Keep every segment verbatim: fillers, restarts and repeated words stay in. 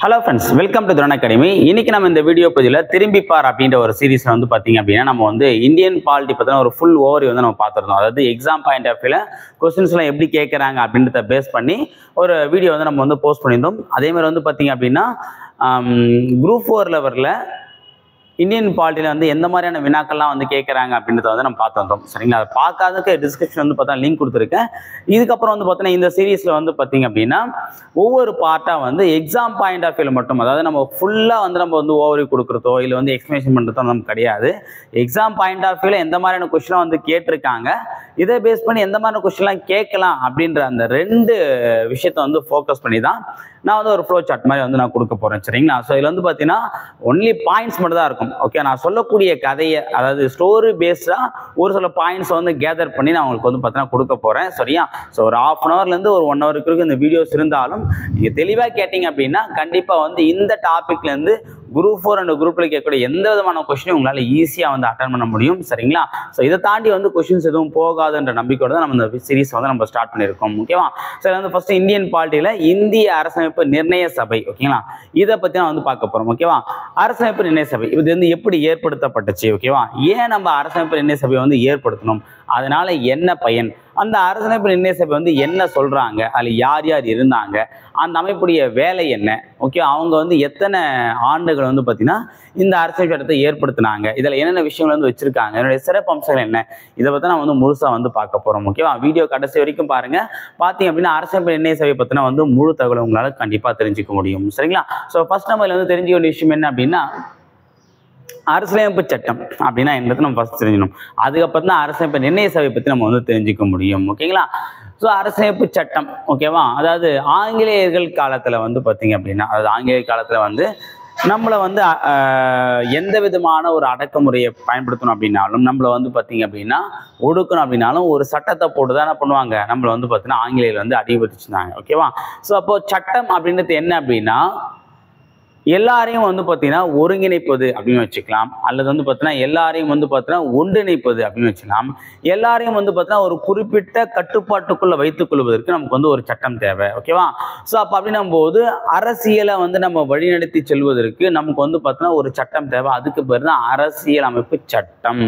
Hello friends, welcome to Dron Academy. இன்னைக்கு நம்ம இந்த வீடியோ பதிவுல திரும்பி பார் அப்படின்ற ஒரு சீரிஸ்ல வந்து பாத்தீங்க அப்படின்னா நம்ம வந்து இந்தியன் பாலிட்டி பத்தின ஒரு ஃபுல் ஓவர்வியூ வந்து நம்ம பார்த்திருந்தோம். அதாவது எக்ஸாம் பாயிண்ட் ஆஃப் வியூல क्वेश्चंस எல்லாம் எப்படி கேக்குறாங்க அப்படின்றத பேஸ் பண்ணி ஒரு வீடியோ வந்து நம்ம வந்து போஸ்ட் பண்ணியிருந்தோம். அதே மாதிரி வந்து பாத்தீங்க அப்படின்னா குரூப் ஃபோர் லெவல்ல இந்தியன் பாலிட்டியில் வந்து எந்த மாதிரியான வினாக்கள்லாம் வந்து கேட்குறாங்க அப்படின்றத வந்து நம்ம பார்த்து வந்தோம். சரிங்களா? அதை பார்க்காததுக்கு டிஸ்கிரிப்ஷன் வந்து பார்த்தா லிங்க் கொடுத்துருக்கேன். இதுக்கப்புறம் வந்து பார்த்தீங்கன்னா இந்த சீரீஸில் வந்து பார்த்தீங்க அப்படின்னா ஒவ்வொரு பார்ட்டாக வந்து எக்ஸாம் பாயிண்ட் ஆஃப் வியூவில் மட்டும், அதாவது நம்ம ஃபுல்லாக வந்து நம்ம வந்து ஓவர்வியூ கொடுக்குறதோ இல்லை வந்து எக்ஸ்பிளேஷன் பண்ணுறதோ நமக்கு கிடையாது. எக்ஸாம் பாயிண்ட் ஆஃப் வியூவில் எந்த மாதிரியான கொஸ்டின்லாம் வந்து கேட்டிருக்காங்க, இதை பேஸ் பண்ணி எந்த மாதிரியான கொஸ்டின்லாம் கேட்கலாம் அப்படின்ற அந்த ரெண்டு விஷயத்தை வந்து ஃபோக்கஸ் பண்ணி தான் நான் வந்து ஒரு ஃப்ளோ சார்ட் மாதிரி வந்து நான் கொடுக்க போகிறேன். சரிங்களா? ஸோ இதில் வந்து பார்த்தீங்கன்னா ஒன்லி பாயிண்ட்ஸ் மட்டும் தான் இருக்கும். ஓகே, நான் சொல்லக்கூடிய கதையை, அதாவது ஸ்டோரி பேஸ்டாக ஒரு சில பாயிண்ட்ஸை வந்து கேதர் பண்ணி நான் உங்களுக்கு வந்து பார்த்தீங்கன்னா கொடுக்க போகிறேன். சரியா? ஸோ ஒரு ஹாஃப் அன் ஹவர்லேருந்து ஒரு ஒன் ஹவருக்கு இந்த வீடியோஸ் இருந்தாலும் நீங்கள் தெளிவாக கேட்டிங்க அப்படின்னா கண்டிப்பாக வந்து இந்த டாப்பிக்லேருந்து குரூப் ஃபோர் அண்ட் குரூப்பில் கேட்கக்கூடிய எந்த விதமான கொஸ்டினும் உங்களால் ஈஸியாக வந்து அட்டன் பண்ண முடியும். சரிங்களா? ஸோ இதை தாண்டி வந்து கொஸ்டின்ஸ் எதுவும் போகாதுன்ற நம்பிக்கையோட தான் நம்ம இந்த சீரீஸ் வந்து நம்ம ஸ்டார்ட் பண்ணியிருக்கோம். ஓகேவா? ஸோ வந்து ஃபர்ஸ்ட் இந்தியன் பாலிட்டியில் இந்திய அரசமைப்பு நிர்ணய சபை, ஓகேங்களா, இதை பற்றி நான் வந்து பார்க்க போகிறோம். ஓகேவா? அரசமைப்பு நிர்ணய சபை இது வந்து எப்படி ஏற்படுத்தப்பட்டுச்சு, ஓகேவா, ஏன் நம்ம அரசமைப்பு நிர்ணய சபையை வந்து ஏற்படுத்தணும், அதனால என்ன பயன், அந்த அரசமைப்பு நிர்ணய சபை வந்து என்ன சொல்றாங்க, அதில் யார் யார் இருந்தாங்க, அந்த அமைப்புடைய வேலை என்ன, ஓகே, அவங்க வந்து எத்தனை ஆண்டுகள் வந்து பார்த்தீங்கன்னா இந்த அரசியல் சட்டத்தை ஏற்படுத்தினாங்க, இதில் என்னென்ன விஷயங்கள் வந்து வச்சிருக்காங்க, என்னுடைய சிறப்பு அம்சங்கள் என்ன, இதை பற்றி நான் வந்து முழுசாக வந்து பார்க்க போகிறோம். ஓகேவா? வீடியோ கடைசி வரைக்கும் பாருங்க. பார்த்தீங்க அப்படின்னா அரசமைப்பு நிர்ணய சபை பற்றினா வந்து முழு தகவல் உங்களால் கண்டிப்பாக தெரிஞ்சுக்க முடியும். சரிங்களா? ஸோ ஃபர்ஸ்ட் நம்ம இதில் வந்து தெரிஞ்சுக்க வேண்டிய விஷயம் என்ன அப்படின்னா அரசியலமைப்பு சட்டம் அப்படின்னா என்னது நம்ம ஃபர்ஸ்ட் தெரிஞ்சிடணும். அதுக்கப்புறம் தான் அரசமைப்பு நிர்ணய சபை பற்றி நம்ம வந்து தெரிஞ்சுக்க முடியும். ஓகேங்களா? ஸோ அரசமைப்பு சட்டம், ஓகேவா, அதாவது ஆங்கிலேயர்கள் காலத்தில் வந்து பார்த்தீங்க அப்படின்னா, அதாவது ஆங்கிலேயர் காலத்தில் வந்து நம்மளை வந்து எந்த விதமான ஒரு அடக்குமுறையை பயன்படுத்தணும் அப்படின்னாலும், நம்மளை வந்து பார்த்தீங்க அப்படின்னா ஒடுக்கணும் அப்படின்னாலும் ஒரு சட்டத்தை போட்டு தான் என்ன பண்ணுவாங்க, நம்மளை வந்து பார்த்தீங்கன்னா ஆங்கிலேயர் வந்து அடிபட்டுச்சுருந்தாங்க. ஓகேவா? ஸோ அப்போ சட்டம் அப்படின்றது என்ன அப்படின்னா எல்லாரையும் வந்து பார்த்தீங்கன்னா ஒருங்கிணைப்பது அப்படின்னு வச்சுக்கலாம், அல்லது வந்து பார்த்தீங்கன்னா எல்லாரையும் வந்து பார்த்தீங்கன்னா ஒன்றிணைப்பது அப்படின்னு வச்சுக்கலாம், எல்லாரையும் வந்து பார்த்தீங்கன்னா ஒரு குறிப்பிட்ட கட்டுப்பாட்டுக்குள்ள வைத்துக் கொள்வதற்கு நமக்கு வந்து ஒரு சட்டம் தேவை. ஓகேவா? ஸோ அப்போ அப்படின்னும் போது அரசியலை வந்து நம்ம வழிநடத்தி செல்வதற்கு நமக்கு வந்து பார்த்தீங்கன்னா ஒரு சட்டம் தேவை. அதுக்கு பேர் தான் அரசியல் அமைப்பு சட்டம்.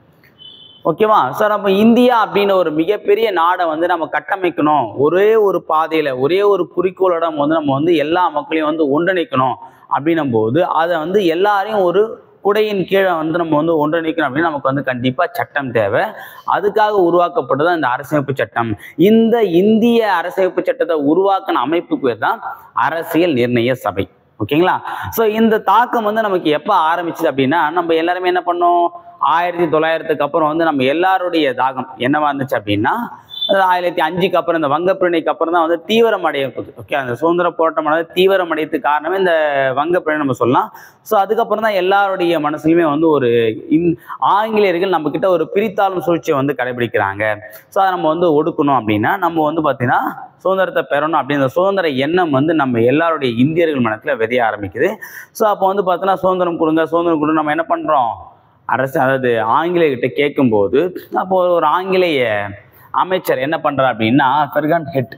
ஓகேவா? சார் அப்போ இந்தியா அப்படின்னு ஒரு மிகப்பெரிய நாடை வந்து நம்ம கட்டமைக்கணும், ஒரே ஒரு பாதையில ஒரே ஒரு குறிக்கோளோட வந்து நம்ம வந்து எல்லா மக்களையும் வந்து ஒன்றிணைக்கணும் அப்படின்னும் போது அதை வந்து எல்லாரையும் ஒரு குடையின் கீழே வந்து நம்ம வந்து ஒன்றிணைக்கணும் அப்படின்னு நமக்கு வந்து கண்டிப்பா சட்டம் தேவை. அதுக்காக உருவாக்கப்பட்டது இந்த அரசமைப்பு சட்டம். இந்த இந்திய அரசமைப்பு சட்டத்தை உருவாக்கின அமைப்பு பேர் தான் அரசியல் நிர்ணய சபை. ஓகேங்களா? ஸோ இந்த தாக்கம் வந்து நமக்கு எப்போ ஆரம்பிச்சுது அப்படின்னா, நம்ம எல்லாருமே என்ன பண்ணோம், ஆயிரத்தி தொள்ளாயிரத்துக்கு அப்புறம் வந்து நம்ம எல்லாருடைய தாகம் என்னவா இருந்துச்சு அப்படின்னா, ஆயிரத்தி அஞ்சுக்கு அப்புறம் இந்த வங்கப்பிரணைக்கு அப்புறம் தான் வந்து தீவிரம் அடைய போகுது. ஓகே, அந்த சுதந்திர போராட்டமானது தீவிரம் அடையதுக்கு காரணமே இந்த வங்கப்பிரணை நம்ம சொல்லலாம். ஸோ அதுக்கப்புறம் தான் எல்லாருடைய மனசுலையுமே வந்து ஒரு இந் ஆங்கிலேயர்கள் நம்ம கிட்ட ஒரு பிரித்தாளும் சூழ்ச்சியை வந்து கடைபிடிக்கிறாங்க. ஸோ அதை நம்ம வந்து ஒடுக்கணும் அப்படின்னா நம்ம வந்து பார்த்தீங்கன்னா சுதந்திரத்தை பெறணும் அப்படின்ற சுதந்திர எண்ணம் வந்து நம்ம எல்லாருடைய இந்தியர்கள் மனத்தில் விதைய ஆரம்பிக்குது. ஸோ அப்போ வந்து பார்த்தோன்னா சுதந்திரம் கொடுங்க சுதந்திரம் கொடுங்க நம்ம என்ன பண்ணுறோம், அரசு அதாவது ஆங்கிலேயர்கிட்ட கேட்கும்போது அப்போ ஒரு ஆங்கிலேய அமைச்சர் என்ன பண்றார் அப்படின்னா ஃபெர்கன் ஹெட்,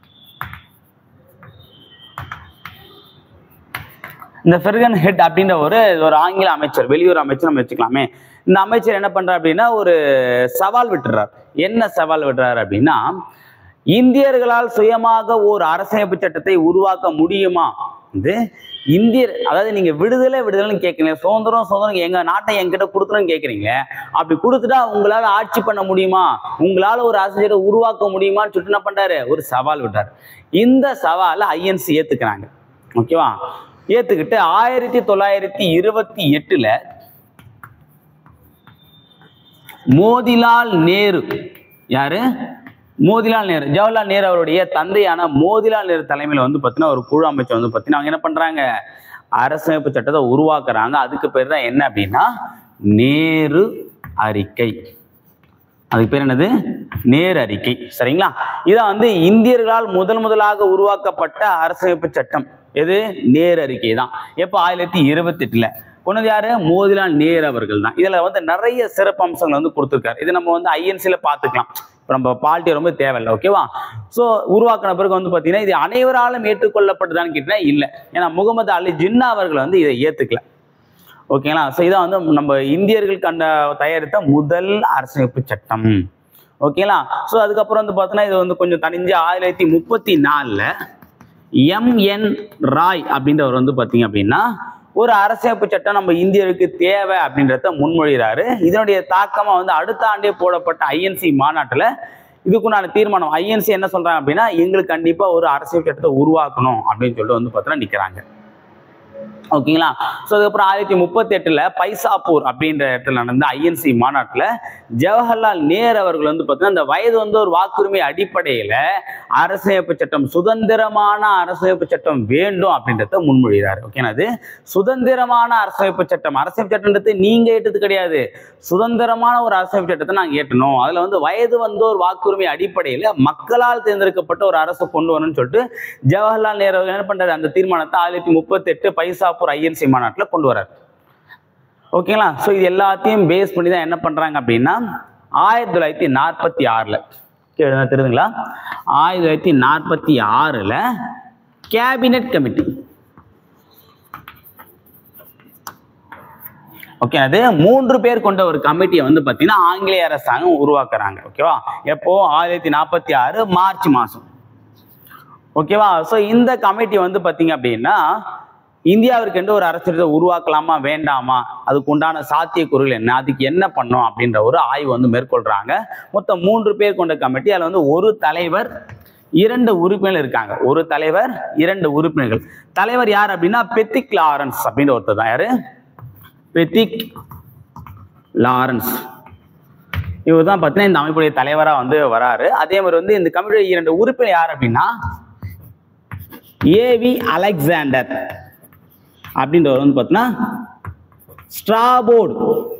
இந்த ஃபெர்கன் ஹெட் அப்படின்ற ஒரு ஒரு ஆங்கில அமைச்சர், வெளியுறவு அமைச்சர் நம்ம வச்சுக்கலாமே, இந்த அமைச்சர் என்ன பண்றார் அப்படின்னா ஒரு சவால் விட்டுறார். என்ன சவால் விடுறாரு அப்படின்னா, இந்தியர்களால் சுயமாக ஒரு அரசமைப்பு சட்டத்தை உருவாக்க முடியுமா, இது இந்தியர், அதாவது நீங்க விடுதலை விடுதலைன்னு கேட்குறீங்க, சுதந்திரம் சுதந்திரம் எங்க நாட்டை என்கிட்ட கொடுத்துருன்னு கேட்குறீங்க, அப்படி கொடுத்துட்டா உங்களால ஆட்சி பண்ண முடியுமா, உங்களால ஒரு அரசியலை உருவாக்க முடியுமான்னு சொல்லிட்டு என்ன பண்றாரு, ஒரு சவால் விட்டார். இந்த சவாலை ஐஎன்சி ஏத்துக்கிறாங்க. ஓகேவா? ஏத்துக்கிட்டு ஆயிரத்தி தொள்ளாயிரத்தி இருபத்தி எட்டுல மோதிலால் நேரு, யாரு, மோதிலால் நேரு, ஜவஹர்லால் நேரு அவருடைய தந்தையான மோதிலால் நேரு தலைமையில் வந்து பார்த்தீங்கன்னா ஒரு குழு அமைச்சர் வந்து பார்த்தீங்கன்னா அவங்க என்ன பண்றாங்க, அரசமைப்பு சட்டத்தை உருவாக்குறாங்க. அதுக்கு பேர் தான் என்ன அப்படின்னா நேரு அறிக்கை. அதுக்கு பேர் என்னது, நேரு அறிக்கை. சரிங்களா? இதான் வந்து இந்தியர்களால் முதல் முதலாக உருவாக்கப்பட்ட அரசமைப்பு சட்டம். எது, நேரு அறிக்கை தான். எப்போ, ஆயிரத்தி இருபத்தி எட்டுல கொண்டது யாரு, மோதிலால் நேரு அவர்கள் தான். இதுல வந்து நிறைய சிறப்பு அம்சங்கள் வந்து கொடுத்துருக்காரு. இது நம்ம வந்து ஐஎன்சில பார்த்துக்கலாம். நம்ம பாலிட்டி ரொம்ப தேவையில்லை. ஓகேவா? ஸோ உருவாக்கின பிறகு வந்து பார்த்தீங்கன்னா இது அனைவராலும் ஏற்றுக்கொள்ளப்பட்டதான்னு கேட்டீங்கன்னா இல்லை. ஏன்னா முகமது அலி ஜின்னா அவர்கள் வந்து இதை ஏற்றுக்கல. ஓகேங்களா? ஸோ இதான் வந்து நம்ம இந்தியர்கள் கண்ட தயாரித்த முதல் அரசமைப்பு சட்டம். ஓகேங்களா? ஸோ அதுக்கப்புறம் வந்து பார்த்தோன்னா இது வந்து கொஞ்சம் தனிஞ்சு ஆயிரத்தி தொள்ளாயிரத்தி முப்பத்தி நாலில் எம் என் ராய் அப்படின்றவர் வந்து பார்த்தீங்க அப்படின்னா ஒரு அரசமைப்பு சட்டம் நம்ம இந்தியருக்கு தேவை அப்படின்றத முன்மொழிகிறாரு. இதனுடைய தாக்கமா வந்து அடுத்த ஆண்டே போடப்பட்ட ஐஎன்சி மாநாட்டில் இதுக்குண்டான தீர்மானம் ஐஎன்சி என்ன சொல்றாங்க அப்படின்னா எங்களுக்கு கண்டிப்பா ஒரு அரசியல் சட்டத்தை உருவாக்கணும் அப்படின்னு சொல்லிட்டு வந்து பார்த்தீங்கன்னா நிற்கிறாங்க. ஓகேங்களா? ஸோ அதுக்கப்புறம் ஆயிரத்தி முப்பத்தி எட்டுல பைசாப்பூர் அப்படின்ற இடத்துல நடந்த ஐஎன்சி மாநாட்டில் ஜவஹர்லால் நேரு அவர்கள் வந்து பார்த்தீங்கன்னா இந்த வயது வந்து ஒரு வாக்குரிமை அடிப்படையில் அரசியமைப்பு சட்டம் சுதந்திரமான அரசியமைப்பு சட்டம் வேண்டும் அப்படின்றத முன்மொழிகிறார். ஓகேனா? அது சுதந்திரமான அரசியமைப்பு சட்டம். அரசியமைப்பு சட்டம்ன்றது நீங்க ஏற்றது கிடையாது, சுதந்திரமான ஒரு அரசியமைப்பு சட்டத்தை நாங்கள் ஏற்றணும். அதுல வந்து வயது வந்து ஒரு வாக்குரிமை அடிப்படையில் மக்களால் தேர்ந்தெடுக்கப்பட்ட ஒரு அரசு கொண்டு வரணும்னு சொல்லிட்டு ஜவஹர்லால் நேரு என்ன பண்றாரு, அந்த தீர்மானத்தை ஆயிரத்தி முப்பத்தி எட்டு பைசாப்பூர் ஐஎன்சி மாநாட்டில் கொண்டு வரார். ஓகேங்களா? ஸோ இது எல்லாத்தையும் பேஸ் பண்ணி தான் என்ன பண்றாங்க அப்படின்னா ஆயிரத்தி தொள்ளாயிரத்தி நாற்பத்தி ஆறுல தெரியுதுங்களா ஆயிரத்தி தொள்ளாயிரத்தி நாற்பத்தி ஆறுல கேபினெட் கமிட்டி. ஓகே, அது மூன்று பேர் கொண்ட ஒரு கமிட்டியை வந்து பார்த்தீங்கன்னா ஆங்கிலேய அரசாங்கம் உருவாக்குறாங்க. ஓகேவா? எப்போ ஆயிரத்தி நாற்பத்தி ஆறு மார்ச் மாசம். ஓகேவா? ஸோ இந்த கமிட்டி வந்து பார்த்தீங்க அப்படின்னா இந்தியாவிற்கு என்று ஒரு அரசியலை உருவாக்கலாமா வேண்டாமா, அதுக்கு உண்டான சாத்தியக்கூறுகள் என்ன, அதுக்கு என்ன பண்ணும் அப்படின்ற ஒரு ஆய்வு வந்து மேற்கொள்றாங்க. மொத்தம் மூன்று பேர் கொண்ட கமிட்டி. அதில் வந்து ஒரு தலைவர் இரண்டு உறுப்பினர்கள் இருக்காங்க. ஒரு தலைவர் இரண்டு உறுப்பினர்கள். தலைவர் யார் அப்படின்னா பெத்திக் லாரன்ஸ் அப்படின்ற ஒருத்தர் தான். யாரு? Pethick Lawrence. இவர் தான் பார்த்தீங்கன்னா இந்த அமைப்புடைய தலைவராக வந்து வராரு. அதே மாதிரி வந்து இந்த கமிட்டியுடைய இரண்டு உறுப்பினர் யார் அப்படின்னா ஏவி அலெக்சாண்டர் அப்படின்றவர் வந்து பார்த்தீங்கன்னா Stafford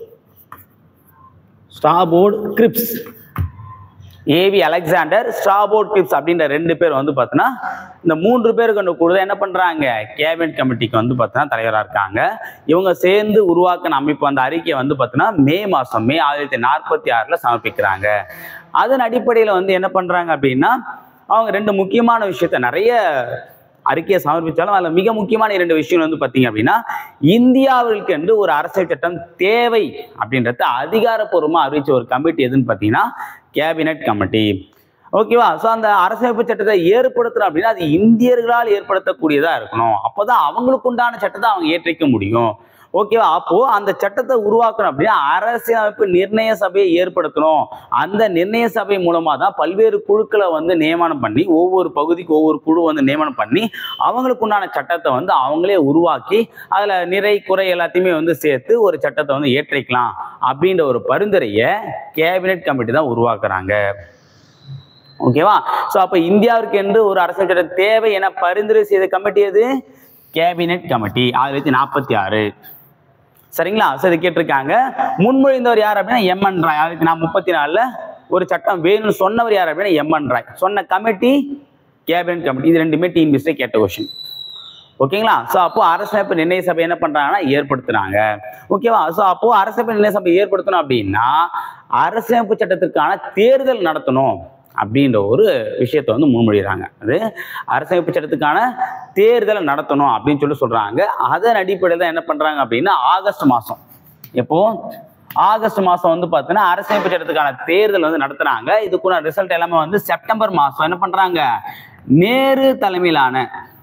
Stafford grips AV Alexander Stafford grips அப்படின்ற ரெண்டு பேர் வந்து பார்த்தீங்கன்னா இந்த மூன்று பேர் கொண்டு கூட என்ன பண்றாங்க கேபினட் கமிட்டிக்கு வந்து பார்த்தீங்கன்னா தலைவராக இருக்காங்க. இவங்க சேர்ந்து உருவாக்கின அமைப்பு அந்த அறிக்கையை வந்து பார்த்தீங்கன்னா மே மாதம் மே ஆயிரத்தி நாற்பத்தி ஆறில் சமர்ப்பிக்கிறாங்க. அதன் அடிப்படையில் வந்து என்ன பண்றாங்க அப்படின்னா அவங்க ரெண்டு முக்கியமான விஷயத்த நிறைய அறிக்கையை சமர்ப்பித்தாலும் அதில் மிக முக்கியமான இரண்டு விஷயம் வந்து பார்த்தீங்க அப்படின்னா இந்தியாவிற்கு என்று ஒரு அரசியல் சட்டம் தேவை அப்படின்றத அதிகாரப்பூர்வமாக அறிவிச்ச ஒரு கமிட்டி எதுன்னு பார்த்தீங்கன்னா கேபினட் கமிட்டி. ஓகேவா? ஸோ அந்த அரசியமைப்பு சட்டத்தை ஏற்படுத்தணும் அப்படின்னா அது இந்தியர்களால் ஏற்படுத்தக்கூடியதாக இருக்கணும். அப்போதான் அவங்களுக்கு உண்டான சட்டத்தை அவங்க ஏற்றிக்க முடியும். ஓகேவா? அப்போ அந்த சட்டத்தை உருவாக்கணும் அப்படின்னா அரசியலமைப்பு நிர்ணய சபையை ஏற்படுத்தணும். அந்த நிர்ணய சபை மூலமா தான் பல்வேறு குழுக்களை வந்து நியமனம் பண்ணி ஒவ்வொரு பகுதிக்கு ஒவ்வொரு குழு வந்து நியமனம் பண்ணி அவங்களுக்கு உண்டான சட்டத்தை வந்து அவங்களே உருவாக்கி அதில் நிறை குறை எல்லாத்தையுமே வந்து சேர்த்து ஒரு சட்டத்தை வந்து ஏற்றிக்கலாம் அப்படின்ற ஒரு பரிந்துரையை கேபினட் கமிட்டி தான் உருவாக்குறாங்க. ஓகேவா? ஸோ அப்போ இந்தியாவிற்கு என்று ஒரு அரசியல் சட்டம் தேவை என பரிந்துரை செய்த கமிட்டி எது? கேபினட் கமிட்டி ஆயிரத்தி தொள்ளாயிரத்தி நாற்பத்தி ஆறு. சரிங்களா? சரி, கேட்டிருக்காங்க. முன்மொழிந்தவர் யார் அப்படின்னா எம் என் ராய். ஆயிரத்தி நான் முப்பத்தி நாலுல ஒரு சட்டம் வேணும்னு சொன்னவர் யார் அப்படின்னா எம் என் ராய். சொன்ன கமிட்டி கேபினட் கமிட்டி. இது ரெண்டுமே டீம் பிஸ்டே கேட்ட கொஸ்டின். ஓகேங்களா? ஸோ அப்போ அரசமைப்பு நிர்ணய சபை என்ன பண்றாங்கன்னா ஏற்படுத்துறாங்க. ஓகேவா? ஸோ அப்போ அரசமைப்பு நிர்ணய சபை ஏற்படுத்தணும் அப்படின்னா அரசமைப்பு சட்டத்திற்கான தேர்தல் நடத்தணும் அப்படின்ற ஒரு விஷயத்தை வந்து முன்மொழிகிறாங்க. அது அரசமைப்பு சட்டத்துக்கான தேர்தலை நடத்தணும் அப்படின்னு சொல்லி சொல்றாங்க. அதன் அடிப்படையில் தான் என்ன பண்றாங்க அப்படின்னா ஆகஸ்ட் மாசம் எப்போ ஆகஸ்ட் மாசம் வந்து பார்த்தீங்கன்னா அரசமைப்பு சட்டத்துக்கான தேர்தல் வந்து நடத்துறாங்க. இதுக்குள்ள ரிசல்ட் எல்லாமே வந்து செப்டம்பர் மாசம் என்ன பண்றாங்க நேரு தலைமையிலான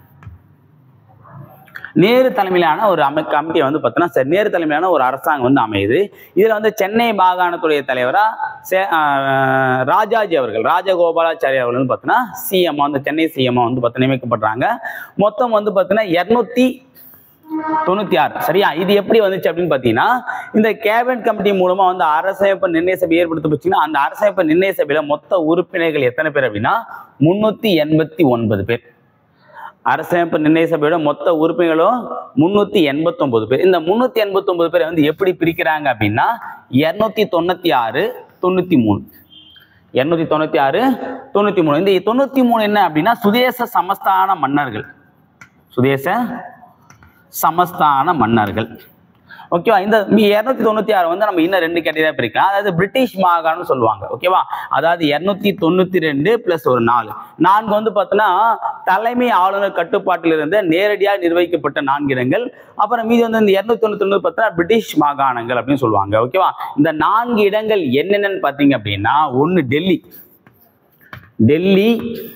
நேரு தலைமையிலான ஒரு அமை கமிட்டியை வந்து பார்த்தீங்கன்னா சரி நேரு தலைமையிலான ஒரு அரசாங்கம் வந்து அமையுது. இதில் வந்து சென்னை மாகாணத்துடைய தலைவராக ராஜாஜி அவர்கள் ராஜகோபாலாச்சாரி அவர்கள் வந்து பார்த்தீங்கன்னா சிஎம் வந்து சென்னை சிஎம் வந்து பார்த்தீங்கன்னா நியமிக்கப்படுறாங்க. மொத்தம் வந்து பார்த்தீங்கன்னா இருநூத்தி தொண்ணூத்தி ஆறு. சரியா? இது எப்படி வந்துச்சு அப்படின்னு பார்த்தீங்கன்னா இந்த கேபினட் கமிட்டி மூலமா வந்து அரசமைப்பு நிர்ணய சபை ஏற்படுத்த போச்சுன்னா அந்த அரசமைப்பு நிர்ணய சபையில மொத்த உறுப்பினர்கள் எத்தனை பேர் அப்படின்னா முன்னூத்தி எண்பத்தி ஒன்பது பேர். அரசமைப்பு நிர்ணய சபையோட மொத்த உறுப்பினர்களும் முன்னூத்தி எண்பத்தி ஒன்பது பேர். இந்த முன்னூத்தி எண்பத்தி ஒன்பது பேரை வந்து எப்படி பிரிக்கிறாங்க அப்படின்னா இருநூத்தி தொண்ணூத்தி ஆறு தொண்ணூத்தி மூணு இருநூத்தி தொண்ணூத்தி ஆறு தொண்ணூத்தி மூணு. இந்த தொண்ணூத்தி மூணு என்ன அப்படின்னா சுதேச சமஸ்தான மன்னர்கள் சுதேச சமஸ்தான மன்னர்கள். ஓகேவா. இந்த இருநூத்தி தொண்ணூத்தி ஆறு வந்து நம்ம இன்னும் ரெண்டு கேட்டகரியா பிரிக்கலாம். அதாவது பிரிட்டிஷ் மாகாணம் சொல்லுவாங்க. ஓகேவா. அதாவது இருநூத்தி தொண்ணூத்தி ரெண்டு பிளஸ் ஒரு நாலு நான்கு வந்து பார்த்தீங்கன்னா தலைமை ஆளுநர் கட்டுப்பாட்டில் இருந்த நேரடியாக நிர்வகிக்கப்பட்ட நான்கு இடங்கள். அப்புறம் மீதி வந்து இந்த இருநூத்தி தொண்ணூத்தி ஒன்று பார்த்தீங்கன்னா பிரிட்டிஷ் மாகாணங்கள் அப்படின்னு சொல்லுவாங்க. ஓகேவா. இந்த நான்கு இடங்கள் என்னென்னு பார்த்தீங்க அப்படின்னா, ஒன்று டெல்லி, டெல்லி,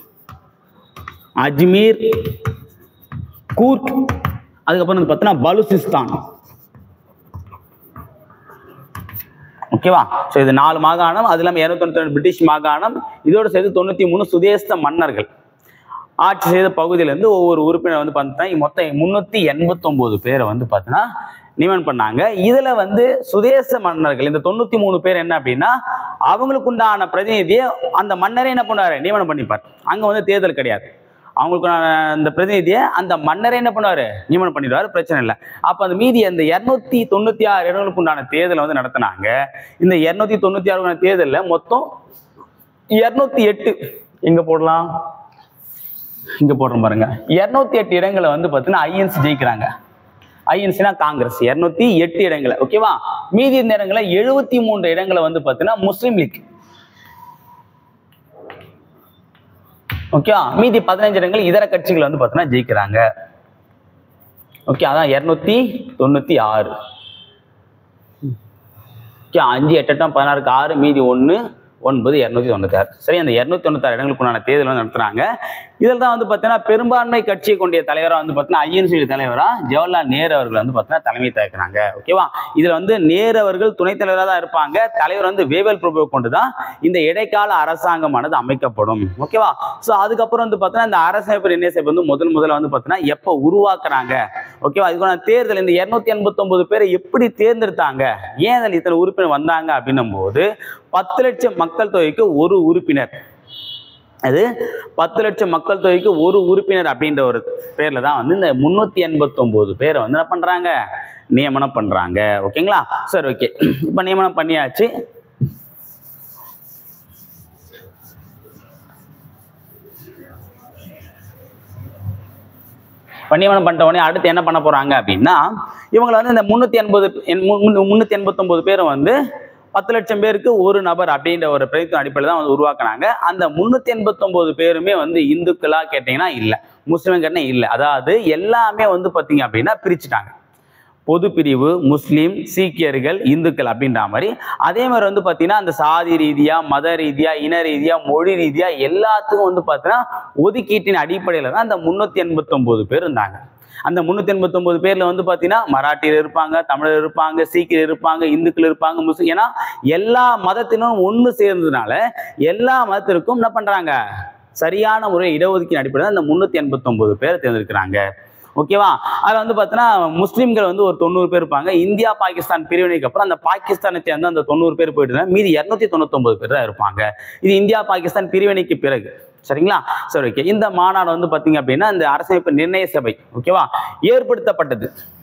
அஜ்மீர், கூர்க், அதுக்கப்புறம் வந்து பார்த்தீங்கன்னா பலுசிஸ்தான். ஓகேவா. ஸோ இது நாலு மாகாணம், அது இல்லாமல் இருநூத்தி தொண்ணூத்தி ரெண்டு பிரிட்டிஷ் மாகாணம், இதோடு சேர்த்து தொண்ணூத்தி மூணு சுதேச மன்னர்கள் ஆட்சி செய்த பகுதியிலேருந்து ஒவ்வொரு உறுப்பினர் வந்து பார்த்தீங்கன்னா மொத்தம் முன்னூத்தி எண்பத்தி ஒன்பது பேரை வந்து பார்த்தீங்கன்னா நியமனம் பண்ணாங்க. இதுல வந்து சுதேச மன்னர்கள் இந்த தொண்ணூத்தி மூணு பேர் என்ன அப்படின்னா, அவங்களுக்கு உண்டான பிரதிநிதியை அந்த மன்னரே என்ன பண்ணுவாரு, நியமனம் பண்ணிப்பார். அங்க வந்து தேர்தல் கிடையாது. அவங்களுக்கு அந்த பிரதிநிதியை அந்த மன்னரே என்ன பண்ணுவாரு, நியமனம் பண்ணிடுவாரு. பிரச்சனை இல்லை. அப்ப அந்த மீதி அந்த இருநூத்தி தொண்ணூத்தி ஆறு இடங்களுக்கு உண்டான தேர்தலை வந்து நடத்தினாங்க. இந்த இருநூத்தி தொண்ணூத்தி ஆறு தேர்தலில் மொத்தம் இருநூத்தி எட்டு எங்க போடலாம், இங்க போடுறோம் பாருங்க. இருநூத்தி எட்டு இடங்களை வந்து பார்த்தீங்கன்னா ஐஎன்சி ஜெயிக்கிறாங்க. ஐஎன்சினா காங்கிரஸ் இருநூத்தி எட்டு இடங்களை. ஓகேவா. மீதி இந்த இடங்களை எழுபத்தி மூன்று இடங்களை வந்து பார்த்தீங்கன்னா முஸ்லீம் லீக். ஓகே. மீதி பதினஞ்சு இடங்கள் இதர கட்சிகள் வந்து பார்த்தீங்கன்னா ஜெயிக்கிறாங்க. ஓகே. அதான் இருநூத்தி தொண்ணூத்தி ஆறு. ஓகே. அஞ்சு எட்டு எட்டாம் பதினாறுக்கு ஆறு, மீதி ஒன்று ஒன்பது, இருநூத்தி தொண்ணூத்தி ஆறு. சரி, அந்த இருநூத்தி தொண்ணூத்தி ஆறு இடங்களுக்குண்டான தேர்தல் வந்து நடத்துறாங்க. இதில் தான் வந்து பார்த்தீங்கன்னா பெரும்பான்மை கட்சியை கொண்ட தலைவராக வந்து பார்த்தீங்கன்னா ஐஎன்சி தலைவராக ஜவஹர்லால் நேரு அவர்கள் வந்து பார்த்தீங்கன்னா தலைமை தாக்குறாங்க. ஓகேவா. இதில் வந்து நேரு அவர்கள் துணைத் தலைவராக தான் இருப்பாங்க. தலைவர் வந்து வேவல் பிரபுவை கொண்டு தான் இந்த இடைக்கால அரசாங்கமானது அமைக்கப்படும். ஓகேவா. ஸோ அதுக்கப்புறம் வந்து பார்த்தீங்கன்னா இந்த அரசமைப்பு நிர்ணய வந்து முதல் முதல்ல வந்து பார்த்தீங்கன்னா எப்போ உருவாக்குறாங்க. ஓகேவா. இதுக்கான தேர்தல் இந்த இருநூத்தி எண்பத்தி ஒன்பது பேரை எப்படி தேர்ந்தெடுத்தாங்க, ஏன் அதில் இத்தனை உறுப்பினர் வந்தாங்க அப்படின்னும் போது பத்து லட்சம் மக்கள் தொகைக்கு ஒரு உறுப்பினர், அது பத்து லட்சம் மக்கள் தொகைக்கு ஒரு உறுப்பினர் அப்படின்ற ஒரு பேர்ல தான் வந்து இந்த முன்னூத்தி எண்பத்தி ஒன்பது பேரை வந்து என்ன பண்றாங்க, நியமனம் பண்றாங்க. ஓகேங்களா. சரி, ஓகே. இப்ப நியமனம் பண்ணியாச்சு. நியமனம் பண்ணிட்ட உடனே அடுத்து என்ன பண்ண போறாங்க அப்படின்னா, இவங்களை வந்து இந்த முன்னூத்தி எண்பது முன்னூத்தி எண்பத்தி ஒன்பது பேரும் வந்து பத்து லட்சம் பேருக்கு ஒரு நபர் அப்படின்ற ஒரு பிரதித்துவ அடிப்படையில் தான் வந்து உருவாக்குனாங்க. அந்த முன்னூத்தி எண்பத்தி ஒன்பது பேருமே வந்து இந்துக்களா கேட்டீங்கன்னா இல்ல, முஸ்லிம் கேட்டீங்கன்னா இல்ல. அதாவது எல்லாமே வந்து பார்த்தீங்க அப்படின்னா பிரிச்சுட்டாங்க. பொது பிரிவு முஸ்லீம், சீக்கியர்கள், இந்துக்கள் அப்படின்ற மாதிரி. அதே மாதிரி வந்து பார்த்தீங்கன்னா அந்த சாதி ரீதியா, மத ரீதியா, இன ரீதியா, மொழி ரீதியா எல்லாத்துக்கும் வந்து பார்த்தீங்கன்னா ஒதுக்கீட்டின் அடிப்படையில் தான் அந்த முன்னூத்தி எண்பத்தி ஒன்பது பேர் இருந்தாங்க. அந்த முன்னூத்தி எண்பத்தி ஒன்பது பேர்ல வந்து பாத்தீங்கன்னா மராட்டியர் இருப்பாங்க, தமிழர் இருப்பாங்க, சீக்கியர் இருப்பாங்க, இந்துக்கள் இருப்பாங்க, முஸ்லிம், ஏன்னா எல்லா மதத்தினரும் ஒன்று சேர்ந்ததுனால எல்லா மதத்திற்கும் என்ன பண்றாங்க, சரியான முறை இடஒதுக்கீடு அடிப்படையில் அந்த முன்னூத்தி எண்பத்தி ஒன்பது பேர் தேர்ந்தெடுக்கிறாங்க. ஓகேவா. அதுல வந்து பாத்தீங்கன்னா முஸ்லிம்கள் வந்து ஒரு தொண்ணூறு பேர் இருப்பாங்க. இந்தியா பாகிஸ்தான் பிரிவினைக்கு அப்புறம் அந்த பாகிஸ்தானை சேர்ந்து அந்த தொண்ணூறு பேர் போயிட்டு மீதி இருநூத்தி தொண்ணூத்தி ஒன்பது பேர் தான் இருப்பாங்க. இது இந்தியா பாகிஸ்தான் பிரிவினைக்கு பிறகு. சரிங்களா. சரி, ஓகே. இந்த மாநாடு வந்து பாத்தீங்க அப்படின்னா இந்த அரசமைப்பு நிர்ணய சபை ஓகேவா ஏற்படுத்தப்பட்டது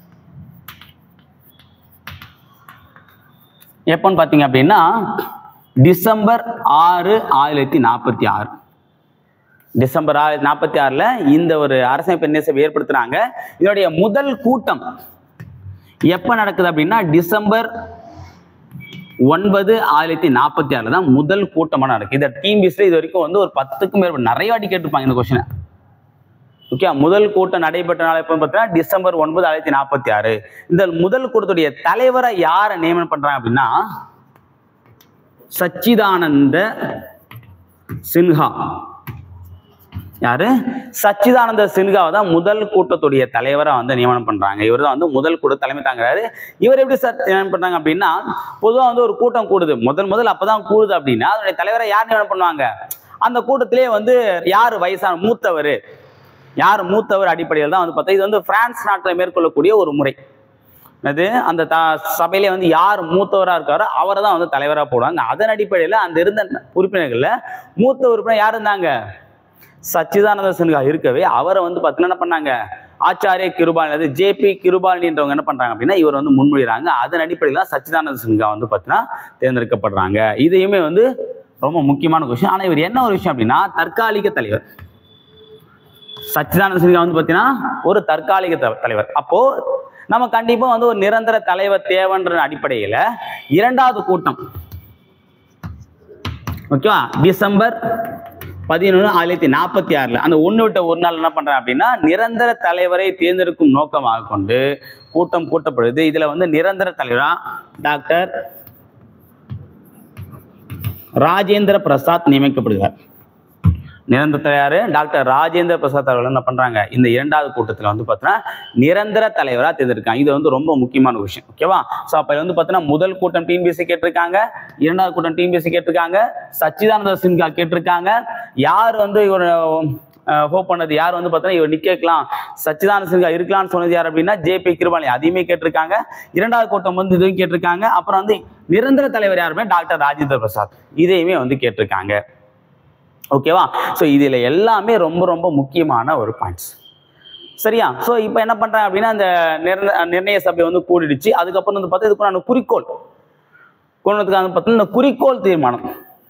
எப்பன்னு பாத்தீங்க அப்படின்னா டிசம்பர் ஆறு ஆயிரத்தி நாற்பத்தி ஆறு டிசம்பர் ஆயிரத்தி நாற்பத்தி ஆறுல இந்த ஒரு அரசமைப்பு நிர்ணய சபை ஏற்படுத்தினாங்க. இதனுடைய முதல் கூட்டம் எப்ப நடக்குது அப்படின்னா டிசம்பர் ஒன்பது ஆயிரத்தி நாற்பத்தி ஆறுல தான் முதல் கூட்டமாக நடக்குது. இந்த டீம் பிஸ்ல இது வரைக்கும் வந்து ஒரு பத்துக்கும் மேற்பட்ட நிறைய வாட்டி கேட்டுருப்பாங்க இந்த கொஸ்டினை. ஓகே. முதல் கூட்டம் நடைபெற்ற நாள் எப்போ பார்த்தீங்கன்னா டிசம்பர் ஒன்பது ஆயிரத்தி நாற்பத்தி ஆறு. இந்த முதல் கூட்டத்துடைய தலைவரை யாரை நியமனம் பண்றாங்க அப்படின்னா சச்சிதானந்த சின்ஹா. யாரு? சச்சிதானந்த சின்ஹாவை தான் முதல் கூட்டத்துடைய தலைவரை வந்து நியமனம் பண்றாங்க. இவர் தான் வந்து முதல் கூட்ட தலைமை தாங்கிறாரு. இவர் எப்படி சார் நியமனம் பண்றாங்க அப்படின்னா, பொதுவாக வந்து ஒரு கூட்டம் கூடுது, முதல் முதல் அப்பதான் கூடுது அப்படின்னா அதனுடைய தலைவரை யார் நியமனம் பண்ணுவாங்க, அந்த கூட்டத்திலே வந்து யார் வயசான மூத்தவர், யார் மூத்தவர் அடிப்படையில் தான் வந்து பார்த்தா இது வந்து பிரான்ஸ் நாட்டில் மேற்கொள்ளக்கூடிய ஒரு முறை. அது அந்த த சபையிலே வந்து யார் மூத்தவராக இருக்காரோ அவரை தான் வந்து தலைவராக போடுவாங்க. அதன் அடிப்படையில் அந்த இருந்த உறுப்பினர்களில் மூத்த உறுப்பினர் யார் இருந்தாங்க, சச்சிதானந்த சின்ஹா இருக்கவே அவரை வந்து பார்த்தீங்கன்னா என்ன பண்ணாங்க, ஆச்சாரிய கிருபாலினி, அது ஜே பி கிருபாலினின்றவங்க என்ன பண்றாங்க அப்படின்னா இவர் வந்து முன்மொழிகிறாங்க. அதன் அடிப்படையில் தான் சச்சிதானந்த சின்ஹா வந்து பார்த்தீங்கன்னா தேர்ந்தெடுக்கப்படுறாங்க. இதையுமே வந்து ரொம்ப முக்கியமான விஷயம். ஆனால் இவர் என்ன ஒரு விஷயம் அப்படின்னா தற்காலிக தலைவர். சச்சிதானந்த சின்ஹா வந்து பார்த்தீங்கன்னா ஒரு தற்காலிக தலைவர். அப்போ நம்ம கண்டிப்பா வந்து ஒரு நிரந்தர தலைவர் தேவைன்ற அடிப்படையில் இரண்டாவது கூட்டம் ஓகேவா டிசம்பர் பதினொன்று ஆயிரத்தி நாற்பத்தி ஆறுல அந்த ஒன்று விட்ட ஒரு நாள் என்ன பண்றேன் அப்படின்னா நிரந்தர தலைவரை தேர்ந்தெடுக்கும் நோக்கமாக கொண்டு கூட்டம் கூட்டப்படுது. இதுல வந்து நிரந்தர தலைவரா டாக்டர் ராஜேந்திர பிரசாத் நியமிக்கப்படுகிறார். நிரந்தர தலைவர் டாக்டர் ராஜேந்திர பிரசாத் அவர்கள் என்ன பண்றாங்க இந்த இரண்டாவது கூட்டத்தில் வந்து பார்த்தீங்கன்னா நிரந்தர தலைவராக தேர்ந்தெடுக்காங்க. இது வந்து ரொம்ப முக்கியமான விஷயம். ஓகேவா? ஸோ அப்போ வந்து பார்த்தீங்கன்னா முதல் கூட்டம் டிஎன்பிஎஸ்சி கேட்டிருக்காங்க, இரண்டாவது கூட்டம் டிஎன்பிஎஸ்சி கேட்டிருக்காங்க, சச்சிதானந்த சின்ஹா கேட்டிருக்காங்க. யார் வந்து இவர் ஹோப் பண்ணது யார் வந்து பார்த்தீங்கன்னா இவர் நிக்கலாம் சச்சிதானந்த சின்ஹா இருக்கலாம்னு சொன்னது யார் அப்படின்னா ஜே பி கிருபாலி, அதையுமே கேட்டிருக்காங்க. இரண்டாவது கூட்டம் வந்து இதுவும் கேட்டிருக்காங்க. அப்புறம் வந்து நிரந்தர தலைவர் யாருமே டாக்டர் ராஜேந்திர பிரசாத், இதையுமே வந்து கேட்டிருக்காங்க. ஓகேவா? ஸோ இதில் எல்லாமே ரொம்ப ரொம்ப முக்கியமான ஒரு பாயிண்ட்ஸ். சரியா? ஸோ இப்போ என்ன பண்ணுறாங்க அப்படின்னா அந்த நிர்ணய சபை வந்து கூடிடுச்சு. அதுக்கப்புறம் வந்து பார்த்தா இதுக்கு நான் குறிக்கோள் கொண்டதுக்காக பார்த்தீங்கன்னா இந்த குறிக்கோள் தீர்மானம்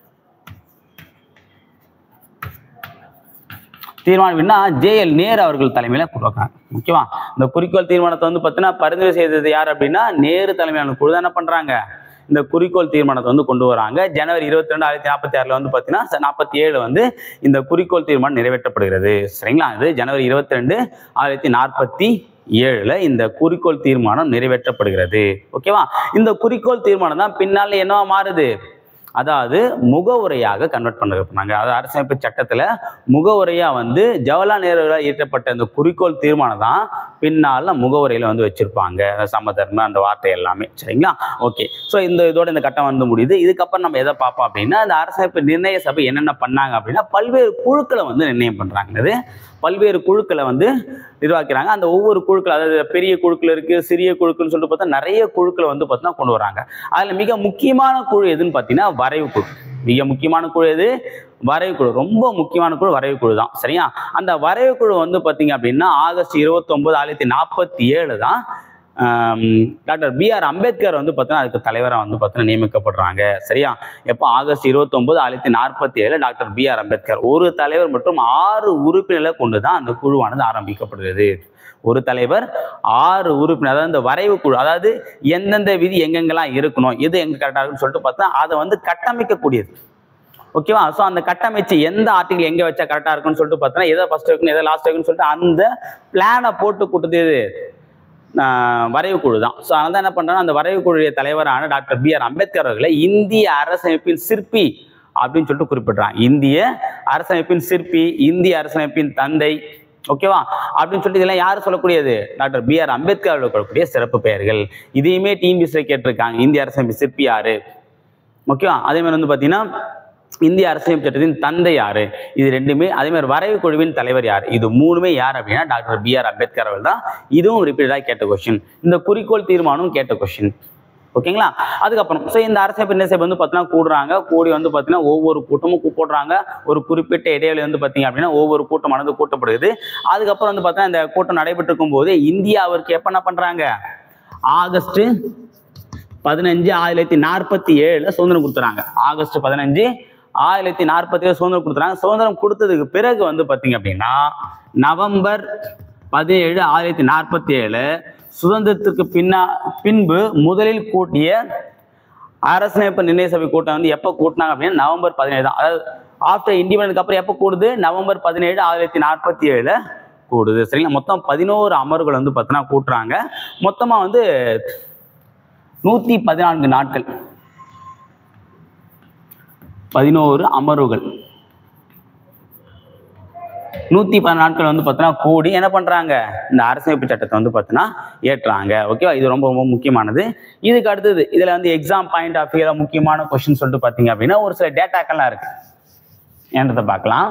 தீர்மானம் ஜே எல் நேரு அவர்கள் தலைமையில கொடுக்குறாங்க. ஓகேவா? இந்த குறிக்கோள் தீர்மானத்தை வந்து பார்த்தீங்கன்னா பரிந்துரை செய்தது யார் அப்படின்னா நேரு தலைமையிலான குழு தான் என்ன பண்றாங்க இந்த குறிக்கோள் தீர்மானத்தை வந்து கொண்டு வராங்க. ஜனவரி இருபத்தி ரெண்டு ஆயிரத்தி நாற்பத்தி ஆறுல வந்து பார்த்தீங்கன்னா நாற்பத்தி ஏழு வந்து இந்த குறிக்கோள் தீர்மானம் நிறைவேற்றப்படுகிறது. சரிங்களா? இது ஜனவரி இருபத்தி ரெண்டு ஆயிரத்தி நாற்பத்தி ஏழுல இந்த குறிக்கோள் தீர்மானம் நிறைவேற்றப்படுகிறது. ஓகேவா? இந்த குறிக்கோள் தீர்மானம் தான் பின்னால என்னவா மாறுது, அதாவது முகவுரையாக கன்வெர்ட் பண்ணாங்க. அதாவது அரசியலமைப்பு சட்டத்துல முகவுரையா வந்து ஜவஹர்லால் நேருவால் இயற்றப்பட்ட இந்த குறிக்கோள் தீர்மானம் தான் பின்னால முகவுரையில வந்து வச்சிருப்பாங்க சமதர்ம அந்த வார்த்தை எல்லாமே. சரிங்களா? ஓகே. ஸோ இந்த இதோட இந்த கட்டம் வந்து முடியுது. இதுக்கப்புறம் நம்ம எதை பார்ப்போம் அப்படின்னா இந்த அரசியலமைப்பு நிர்ணய சபை என்னென்ன பண்ணாங்க அப்படின்னா பல்வேறு குழுக்களை வந்து நிர்ணயம் பண்றாங்க. பல்வேறு குழுக்களை வந்து நிர்வாகிக்கிறாங்க. அந்த ஒவ்வொரு குழுக்கள் அதாவது பெரிய குழுக்கள் இருக்கு, சிறிய குழுக்கள்னு சொல்லிட்டு பார்த்தா நிறைய குழுக்களை வந்து பார்த்தீங்கன்னா கொண்டு வராங்க. அதுல மிக முக்கியமான குழு எதுன்னு பார்த்தீங்கன்னா வரைவு குழு. மிக முக்கியமான குழு எது? வரைவு குழு. ரொம்ப முக்கியமான குழு வரைவு குழு தான். சரியா? அந்த வரைவு குழு வந்து பார்த்தீங்க அப்படின்னா ஆகஸ்ட் இருபத்தி ஒன்பது ஆயிரத்தி நாற்பத்தி ஏழு தான் டாக்டர் பி ஆர் அம்பேத்கர் வந்து பார்த்தீங்கன்னா அதுக்கு தலைவராக வந்து பார்த்தீங்கன்னா நியமிக்கப்படுறாங்க. சரியா? எப்போ ஆகஸ்ட் இருபத்தி ஒன்பது ஆயிரத்தி நாற்பத்தி ஏழு டாக்டர் பி ஆர் அம்பேத்கர் ஒரு தலைவர் மற்றும் ஆறு உறுப்பினர்களை கொண்டு தான் அந்த குழுவானது ஆரம்பிக்கப்படுகிறது. ஒரு தலைவர் ஆறு உறுப்பினர், அதாவது இந்த வரைவு குழு, அதாவது எந்தெந்த விதி எங்கெங்கெல்லாம் இருக்கணும் எது எங்க கரெக்டாக இருக்குன்னு சொல்லிட்டு பார்த்தா அதை வந்து கட்டமைக்கக்கூடியது. ஓகேவா? ஸோ அந்த கட்டமைச்சு எந்த ஆர்டிகல் எங்கே வச்சா கரெக்டாக இருக்குன்னு சொல்லிட்டு பார்த்தோன்னா எதை ஃபர்ஸ்ட் வைக்கணும் எதை லாஸ்ட் வைக்கணும்னு சொல்லிட்டு அந்த பிளானை போட்டு கொடுத்தது வரைவு குழு தான். ஸோ அதனால தான் என்ன பண்றாங்க அந்த வரைவு குழுடைய தலைவரான டாக்டர் பி ஆர் அம்பேத்கர் அவர்களை இந்திய அரசமைப்பின் சிற்பி அப்படின்னு சொல்லிட்டு குறிப்பிடுறாங்க. இந்திய அரசமைப்பின் சிற்பி, இந்திய அரசமைப்பின் தந்தை, ஓகேவா அப்படின்னு சொல்லிட்டு இதெல்லாம் யார் சொல்லக்கூடியது? டாக்டர் பி ஆர் அம்பேத்கர் அவர்கள் சொல்லக்கூடிய சிறப்பு பெயர்கள். இதையுமே டிஎன்பிஎஸ்சியில் கேட்டிருக்காங்க. இந்திய அரசமைப்பு சிற்பி யாரு? ஓகேவா? அதே மாதிரி வந்து பார்த்தீங்கன்னா இந்திய அரசியலமைப்பு சட்டத்தின் தந்தை யாரு? இது ரெண்டுமே. அதே மாதிரி வரைவு குழுவின் தலைவர் யார்? இது மூணுமே யார் அப்படின்னா டாக்டர் பி ஆர் அம்பேத்கர் அவர்கள் தான். இதுவும் ரிப்பீட்டடாக கேட்ட கொஸ்டின். இந்த குறிக்கோள் தீர்மானம் கேட்ட கொஸ்டின். ஓகேங்களா? அதுக்கப்புறம் ஸோ இந்த அரசியலமைப்பு நிர்ணய சபை வந்து பார்த்தீங்கன்னா கூடுறாங்க. கூடி வந்து பார்த்தீங்கன்னா ஒவ்வொரு கூட்டமும் கூப்பிடுறாங்க. ஒரு குறிப்பிட்ட இடைவெளி வந்து பார்த்தீங்க அப்படின்னா ஒவ்வொரு கூட்டமானது கூட்டப்படுது. அதுக்கப்புறம் வந்து பார்த்தீங்கன்னா இந்த கூட்டம் நடைபெற்றிருக்கும் போது இந்தியாவிற்கு எப்போ என்ன பண்றாங்க ஆகஸ்ட் பதினஞ்சு ஆயிரத்தி நாற்பத்தி ஏழுல சுதந்திரம் கொடுத்துறாங்க. ஆகஸ்ட் பதினஞ்சு ஆயிரத்தி நாற்பத்தி ஏழு சுதந்திரம் கொடுத்துறாங்க. சுதந்திரம் கொடுத்ததுக்கு பிறகு வந்து பார்த்தீங்க அப்படின்னா நவம்பர் பதினேழு ஆயிரத்தி நாற்பத்தி ஏழு சுதந்திரத்திற்கு பின்னா பின்பு முதலில் கூட்டிய அரசியலமைப்பு நிர்ணய சபை கூட்டம் வந்து எப்போ கூட்டினாங்க அப்படின்னா நவம்பர் பதினேழு தான். அதாவது ஆஃப்டர் இண்டிபெண்டன்ஸ்க்கு அப்புறம் எப்போ கூடுது? நவம்பர் பதினேழு ஆயிரத்தி நாற்பத்தி ஏழுல கூடுது. சரிங்களா? மொத்தம் பதினோரு அமர்வுகள் வந்து பார்த்தீங்கன்னா கூட்டுறாங்க. மொத்தமா வந்து நூத்தி பதினான்கு நாட்கள் பதினோரு அமர்வுகள் நூத்தி பதினாறு நாட்கள் வந்து பார்த்தீங்கன்னா கூடி என்ன பண்றாங்க இந்த அரசியலமைப்பு சட்டத்தை வந்து பார்த்தீங்கன்னா ஏற்றாங்க. ஓகேவா? இது ரொம்ப ரொம்ப முக்கியமானது. இதுக்கு அடுத்தது இதுல வந்து எக்ஸாம் பாயிண்ட் ஆஃப் வியூல முக்கியமான கொஸ்டின் சொல்லிட்டு பார்த்தீங்க அப்படின்னா ஒரு சில டேட்டாக்கள்லாம் இருக்கு என்றதை பார்க்கலாம்.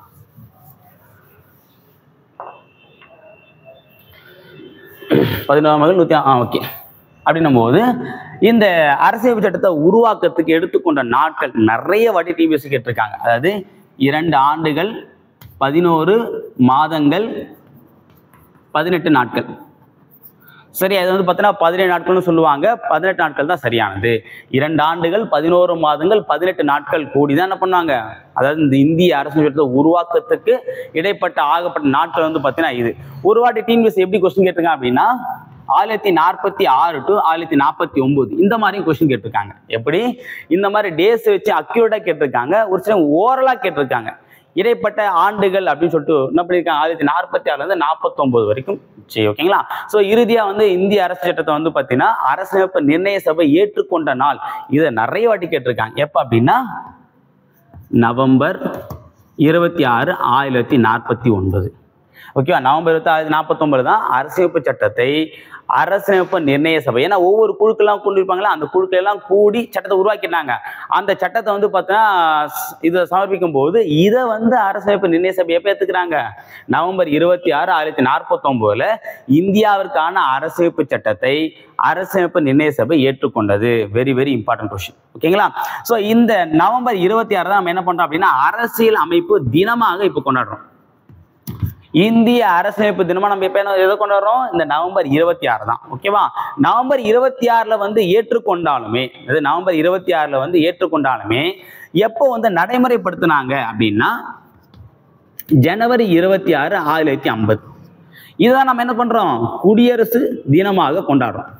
பதினோரு மகள் நூத்தி ஆ ஓகே அப்படின்னும் போது இந்த அரசியலமைப்பு சட்டத்தை உருவாக்கத்துக்கு எடுத்துக்கொண்ட நாட்கள் நிறைய வாட்டி டிபிஎஸ்சி கேட்டிருக்காங்க. அதாவது இரண்டு ஆண்டுகள், பதினோரு மாதங்கள், பதினெட்டு நாட்கள். சரி, அது வந்து பார்த்தீங்கன்னா பதினேழு நாட்கள்னு சொல்லுவாங்க. பதினெட்டு நாட்கள் தான் சரியானது. இரண்டு ஆண்டுகள், பதினோரு மாதங்கள், பதினெட்டு நாட்கள் கூடி தான் என்ன பண்ணாங்க, அதாவது இந்த இந்திய அரசியல் சட்டத்தை உருவாக்கத்துக்கு இடைப்பட்ட ஆகப்பட்ட நாட்கள் வந்து பார்த்தீங்கன்னா இது. ஒரு வாட்டி டிஎன்பிஎஸ்சி எப்படி கொஸ்டின் கேட்டிருக்காங்க அப்படின்னா ஆயிரத்தி நாற்பத்தி ஆறு டு ஆயிரத்தி நாற்பத்தி ஒன்பது இந்த மாதிரி கொஸ்டின் கேட்டிருக்காங்க. எப்படி இந்த மாதிரி டேஸ் வச்சு அக்யூரேட்டா கேட்டிருக்காங்க, ஒரு சில ஓரலா கேட்டிருக்காங்க. இடைப்பட்ட ஆண்டுகள் அப்படின்னு சொல்லிட்டு என்ன பண்ணியிருக்காங்க, ஆயிரத்தி நாற்பத்தி ஆறுல இருந்து நாற்பத்தி ஒன்பது வரைக்கும். சரி, ஓகேங்களா. ஸோ இறுதியா வந்து இந்திய அரசு சட்டத்தை வந்து பார்த்தீங்கன்னா அரசியலமைப்பு நிர்ணய சபை ஏற்றுக்கொண்ட நாள், இதை நிறைய வாட்டி கேட்டிருக்காங்க. எப்ப அப்படின்னா நவம்பர் இருபத்தி ஆறு ஆயிரத்தி நாற்பத்தி ஒன்பது. ஓகேவா, நவம்பர் இருபத்தி ஆயிரத்தி நாற்பத்தி ஒன்பது தான் அரசியலமைப்பு சட்டத்தை அரசியலமைப்பு நிர்ணய சபை, ஏன்னா ஒவ்வொரு குழுக்கெல்லாம் கொண்டிருப்பாங்களா, அந்த குழுக்கள் எல்லாம் கூடி சட்டத்தை உருவாக்கிட்டாங்க. அந்த சட்டத்தை வந்து பார்த்தீங்கன்னா இதை சமர்ப்பிக்கும் போது இதை வந்து அரசியலமைப்பு நிர்ணய சபை எப்ப ஏத்துக்கிறாங்க, நவம்பர் இருபத்தி ஆறு ஆயிரத்தி நாற்பத்தி ஒன்பதுல இந்தியாவிற்கான அரசியலமைப்பு சட்டத்தை அரசியலமைப்பு நிர்ணய சபை ஏற்றுக்கொண்டது. Very very important question. ஓகேங்களா. ஸோ இந்த நவம்பர் இருபத்தி ஆறு தான் நம்ம என்ன பண்றோம் அப்படின்னா அரசியல் அமைப்பு தினமாக இப்ப கொண்டாடுறோம். இந்திய அரசியலமைப்பு தினமா நம்ம எப்ப எதை கொண்டாடுறோம், இந்த நவம்பர் இருபத்தி ஆறு தான். ஓகேவா. நவம்பர் இருபத்தி ஆறுல வந்து ஏற்றுக்கொண்டாலுமே அது நவம்பர் இருபத்தி ஆறுல வந்து ஏற்றுக்கொண்டாலுமே எப்போ வந்து நடைமுறைப்படுத்தினாங்க அப்படின்னா ஜனவரி இருபத்தி ஆறு ஆயிரத்தி ஐம்பது. இதுதான் நம்ம என்ன பண்றோம், குடியரசு தினமாக கொண்டாடுறோம்.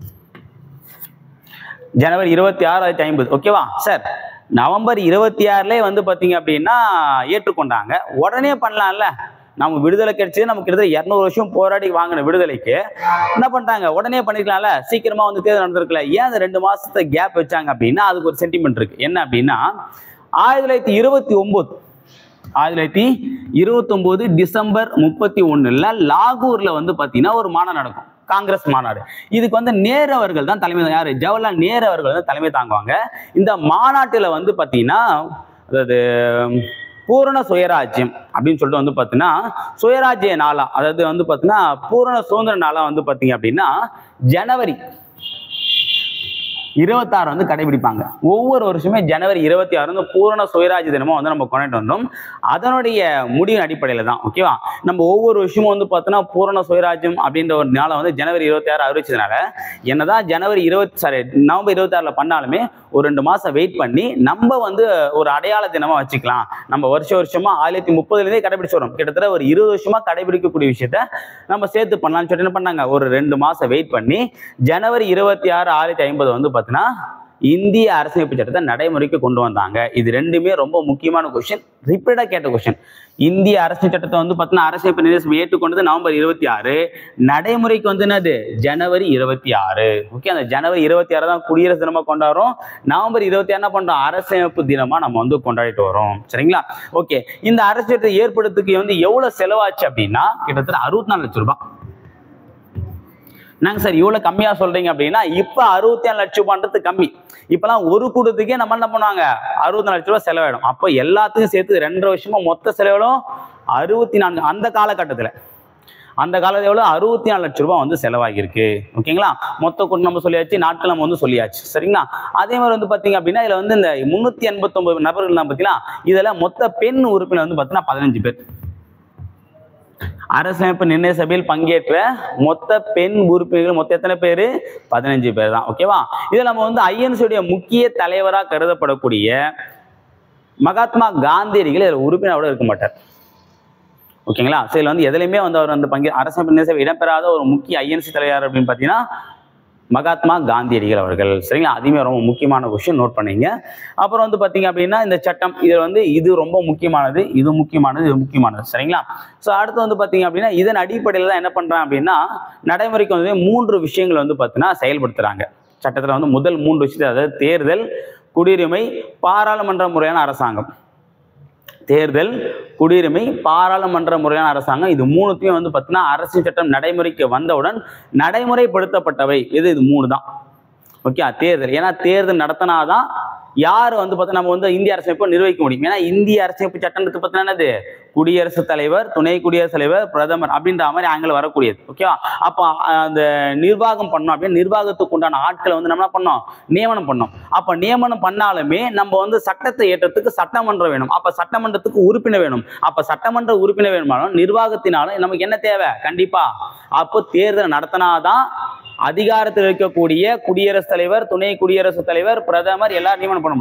ஜனவரி இருபத்தி ஆறு ஆயிரத்தி ஐம்பது. ஓகேவா சார். நவம்பர் இருபத்தி ஆறுல வந்து பாத்தீங்க அப்படின்னா ஏற்றுக்கொண்டாங்க, உடனே பண்ணலாம்ல. நம்ம விடுதலை கிடைச்சது நமக்கு கிட்டத்தட்ட இருநூறு வருஷம் போராடி வாங்கின விடுதலைக்கு என்ன பண்ணிட்டாங்க, உடனே பண்ணிக்கலாம்ல, சீக்கிரமா வந்து தேர்தல் நடந்திருக்கல. ஏன் அந்த ரெண்டு மாசத்தை கேப் வச்சாங்க அப்படின்னா அதுக்கு ஒரு சென்டிமெண்ட் இருக்கு. என்ன அப்படின்னா ஆயிரத்தி தொள்ளாயிரத்தி இருபத்தி ஒன்பது ஆயிரத்தி தொள்ளாயிரத்தி இருபத்தி ஒன்பது டிசம்பர் முப்பத்தி ஒண்ணுல லாகூர்ல வந்து பாத்தீங்கன்னா ஒரு மாநாடு நடக்கும், காங்கிரஸ் மாநாடு. இதுக்கு வந்து நேரு அவர்கள் தான் தலைமை, யாரு, ஜவஹர்லால் நேரு அவர்கள் தான் தலைமை தாங்குவாங்க. இந்த மாநாட்டில் வந்து பாத்தீங்கன்னா அதாவது பூரண சுயராஜ்யம் அப்படின்னு சொல்லிட்டு வந்து பார்த்தீங்கன்னா சுயராஜ்ய நாளா, அதாவது வந்து பார்த்தீங்கன்னா பூரண சுதந்திர நாளா வந்து பார்த்தீங்க அப்படின்னா ஜனவரி இருபத்தாறு வந்து கடைபிடிப்பாங்க. ஒவ்வொரு வருஷமே ஜனவரி இருபத்தி ஆறு வந்து பூரண சுயராஜ்ய தினமா வந்து நம்ம கொண்டாட்டு வந்தோம். அதனுடைய முடிவின் அடிப்படையில தான். ஓகேவா. நம்ம ஒவ்வொரு விஷயமும் வந்து பார்த்தோன்னா பூரண சுயராஜ்யம் அப்படின்ற ஒரு நாளை வந்து ஜனவரி இருபத்தி ஆறு அறிவிச்சதுனால என்னதான் ஜனவரி இருபத்தி சாரி நவம்பர் இருபத்தி ஆறுல பண்ணாலுமே ஒரு ரெண்டு மாசம் வெயிட் பண்ணி நம்ம வந்து ஒரு அடையாள தினமா வச்சுக்கலாம். நம்ம வருஷ வருஷமா ஆயிரத்தி முப்பதுல இருந்தே கடைபிடிச்சு வரோம். கிட்டத்தட்ட ஒரு இருபது வருஷமா கடைபிடிக்கக்கூடிய விஷயத்த நம்ம சேர்த்து பண்ணலாம்னு சொல்லிட்டு என்ன பண்ணாங்க, ஒரு ரெண்டு மாசம் வெயிட் பண்ணி ஜனவரி இருபத்தி ஆறு ஆயிரத்தி ஐம்பது வந்து பார்த்தீங்கன்னா இந்திய அரசியலமைப்பு சட்டத்தை நடைமுறைக்கு கொண்டு வந்தாங்க. இது ரெண்டுமே ரொம்ப முக்கியமான கொஸ்டின், ரிப்பீட்டா கேட்ட கொஸ்டின். இந்திய அரசியல் சட்டத்தை வந்து பார்த்தீங்கன்னா அரசியலமைப்பு நிர்ணய சபை ஏற்றுக்கொண்டது நவம்பர் இருபத்தி ஆறு, நடைமுறைக்கு வந்து என்னது ஜனவரி இருபத்தி ஆறு. ஓகே, அந்த ஜனவரி இருபத்தி ஆறு தான் குடியரசு தினமா கொண்டாடுறோம். நவம்பர் இருபத்தி ஆறு என்ன பண்றோம், அரசியலமைப்பு தினமா நம்ம வந்து கொண்டாடிட்டு வரோம். சரிங்களா. ஓகே, இந்த அரசியலத்தை ஏற்படுத்துக்கு வந்து எவ்வளவு செலவாச்சு அப்படின்னா கிட்டத்தட்ட அறுபத்தி நாலு லட்சம் ரூபாய். நாங்க சார் இவ்வளவு கம்மியா சொல்றீங்க அப்படின்னா இப்ப அறுபத்தி ஏழு லட்சம் ரூபான்றது கம்மி. இப்பெல்லாம் ஒரு கூட்டத்துக்கே நம்ம என்ன பண்ணுவாங்க அறுபத்தி நாலு லட்சம் ரூபாய் செலவாயிடும். அப்போ எல்லாத்துக்கும் சேர்த்து ரெண்டரை வருஷமா மொத்த செலவிடும் அறுபத்தி நான்கு. அந்த காலகட்டத்துல அந்த காலத்துல எவ்வளவு அறுபத்தி நாலு லட்சம் ரூபாய் வந்து செலவாகிருக்கு. ஓகேங்களா. மொத்த கூட்டம் நம்ம சொல்லியாச்சு, நாட்கள் நம்ம வந்து சொல்லியாச்சு. சரிங்களா. அதே மாதிரி வந்து பாத்தீங்க அப்படின்னா இதுல வந்து இந்த முன்னூத்தி எண்பத்தி ஒன்பது நபர்கள் தான் பாத்தீங்கன்னா இதுல மொத்த பெண் உறுப்பினர் வந்து பாத்தீங்கன்னா பதினஞ்சு பேர். அரசியலமைப்பு நிர்ணய சபையில் பங்கேற்ற மொத்த பெண் உறுப்பினர்கள் மொத்த எத்தனை பேரு, பதினஞ்சு பேர் தான். ஓகேவா. இதுல நம்ம வந்து ஐஎன்சியுடைய முக்கிய தலைவராக கருதப்படக்கூடிய மகாத்மா காந்தியடிகள் இதுல உறுப்பினரோட இருக்க மாட்டார். ஓகேங்களா. ஸோ இதுல வந்து எதுலையுமே வந்து அவர் வந்து பங்கே அரசியலமைப்பு நிர்ணய சபை இடம்பெறாத ஒரு முக்கிய ஐஎன்சி தலைவர் அப்படின்னு பாத்தீங்கன்னா மகாத்மா காந்தியடிகள் அவர்கள். சரிங்களா. அதுவுமே ரொம்ப முக்கியமான கொஸ்டின், நோட் பண்ணீங்க. அப்புறம் வந்து பாத்தீங்க அப்படின்னா இந்த சட்டம் இது வந்து இது ரொம்ப முக்கியமானது, இது முக்கியமானது, இது முக்கியமானது. சரிங்களா. ஸோ அடுத்து வந்து பாத்தீங்க அப்படின்னா இதன் அடிப்படையில் தான் என்ன பண்றாங்க அப்படின்னா நடைமுறைக்கு வந்து மூன்று விஷயங்கள் வந்து பார்த்தீங்கன்னா செயல்படுத்துறாங்க சட்டத்தில். வந்து முதல் மூன்று விஷயத்தை, அதாவது தேர்தல், குடியுரிமை, பாராளுமன்ற முறையான அரசாங்கம். தேர்தல், குடியுரிமை, பாராளுமன்ற முறையான அரசாங்கம், இது மூணுத்தையும் வந்து பார்த்தீங்கன்னா அரசியல் சட்டம் நடைமுறைக்கு வந்தவுடன் நடைமுறைப்படுத்தப்பட்டவை இது இது மூணு தான். ஓகே. தேர்தல், ஏன்னா தேர்தல் நடத்தினாதான் யார் வந்து பார்த்தா நம்ம வந்து இந்திய அரசியலமைப்பை நிர்வகிக்க முடியும். ஏன்னா இந்திய அரசியலமைப்பு சட்டத்தை பார்த்தீங்கன்னா என்னது, குடியரசுத் தலைவர், துணை குடியரசுத் தலைவர், பிரதமர் அப்படின்ற மாதிரி ஆங்கில வரக்கூடியது. ஓகேவா. அப்போ அந்த நிர்வாகம் பண்ணோம் அப்படின்னா நிர்வாகத்துக்கு உண்டான ஆட்களை வந்து நம்ம என்ன பண்ணோம், நியமனம் பண்ணோம். அப்ப நியமனம் பண்ணாலுமே நம்ம வந்து சட்டத்தை ஏற்றத்துக்கு சட்டமன்றம் வேணும். அப்ப சட்டமன்றத்துக்கு உறுப்பினர் வேணும். அப்ப சட்டமன்ற உறுப்பினர் வேணுமானாலும் நிர்வாகத்தினாலும் நமக்கு என்ன தேவை, கண்டிப்பா அப்போ தேர்தல் நடத்தினாதான் அதிகாரத்தில் இருக்கக்கூடிய குடியரசுத் தலைவர், துணை குடியரசுத் தலைவர், பிரதமர் எல்லாரும் நியமனம் பண்ண முடியும்.